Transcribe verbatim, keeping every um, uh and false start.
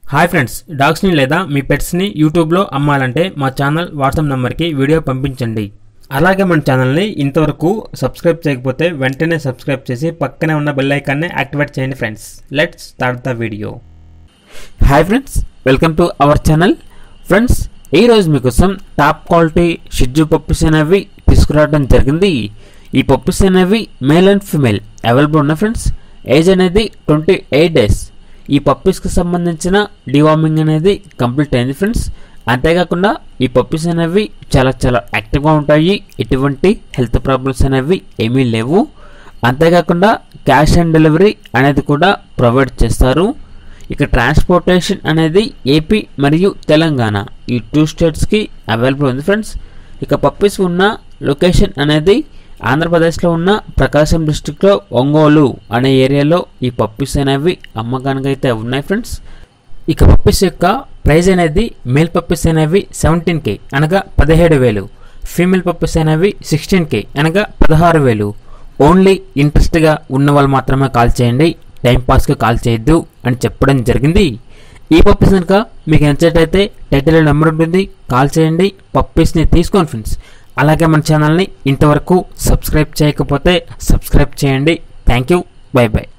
Hi friends, డాగ్స్ని లేదా మీ పెట్స్ని యూట్యూబ్లో అమ్మాలంటే మా ఛానల్ వాట్సాప్ నెంబర్కి వీడియో పంపించండి. అలాగే మన ఛానల్ని ఇంతవరకు సబ్స్క్రైబ్ చేయకపోతే వెంటనే సబ్స్క్రైబ్ చేసి పక్కనే ఉన్న బెల్ ఐకాన్ని యాక్టివేట్ చేయండి friends. Let's start the video. Hi friends, welcome to our channel. Friends, ఈరోజు మీకోసం టాప్ క్వాలిటీ షిట్జు పప్పీస్ అనేవి తీసుకురావడం జరిగింది. ఈ పప్పీస్ అనేవి మేల్ అండ్ ఫీమేల్ అవైలబుల్ ఉన్నాయి ఫ్రెండ్స్. ఏజ్ అనేది ట్వంటీ ఎయిట్ డేస్. ఈ పప్పీస్కి సంబంధించిన డివార్మింగ్ అనేది కంప్లీట్ అయింది ఫ్రెండ్స్. అంతేకాకుండా ఈ పప్పీస్ అనేవి చాలా చాలా యాక్టివ్గా ఉంటాయి. ఎటువంటి హెల్త్ ప్రాబ్లమ్స్ అనేవి ఏమీ లేవు. అంతేకాకుండా క్యాష్ ఆన్ డెలివరీ అనేది కూడా ప్రొవైడ్ చేస్తారు. ఇక ట్రాన్స్పోర్టేషన్ అనేది ఏపీ మరియు తెలంగాణ ఈ టూ స్టేట్స్కి అవైలబుల్ ఉంది ఫ్రెండ్స్. ఇక పప్పీస్ ఉన్న లొకేషన్ అనేది ఆంధ్రప్రదేశ్లో ఉన్న ప్రకాశం డిస్టిక్లో ఒంగోలు అనే ఏరియాలో ఈ పప్పీస్ అనేవి అమ్మకానికి అయితే ఉన్నాయి ఫ్రెండ్స్. ఇక పప్పీస్ యొక్క ప్రైస్ అనేది మేల్ పప్పీస్ అనేవి సెవెంటీన్ కే అనగా పదిహేడు వేలు, ఫీమేల్ పప్పీస్ అనేవి సిక్స్టీన్ కే అనగా పదహారు వేలు. ఓన్లీ ఇంట్రెస్ట్గా ఉన్న వాళ్ళు మాత్రమే కాల్ చేయండి, టైంపాస్కి కాల్ చేయొద్దు అని చెప్పడం జరిగింది. ఈ పప్పీస్ కనుక మీకు నచ్చేటైతే టైటిల్ నెంబర్ ఉంటుంది, కాల్ చేయండి, పప్పీస్ని తీసుకోండి ఫ్రెండ్స్. అలాగే మన ఛానల్ని ఇంతవరకు సబ్స్క్రైబ్ చేయకపోతే సబ్స్క్రైబ్ చేయండి. Thank you, bye by.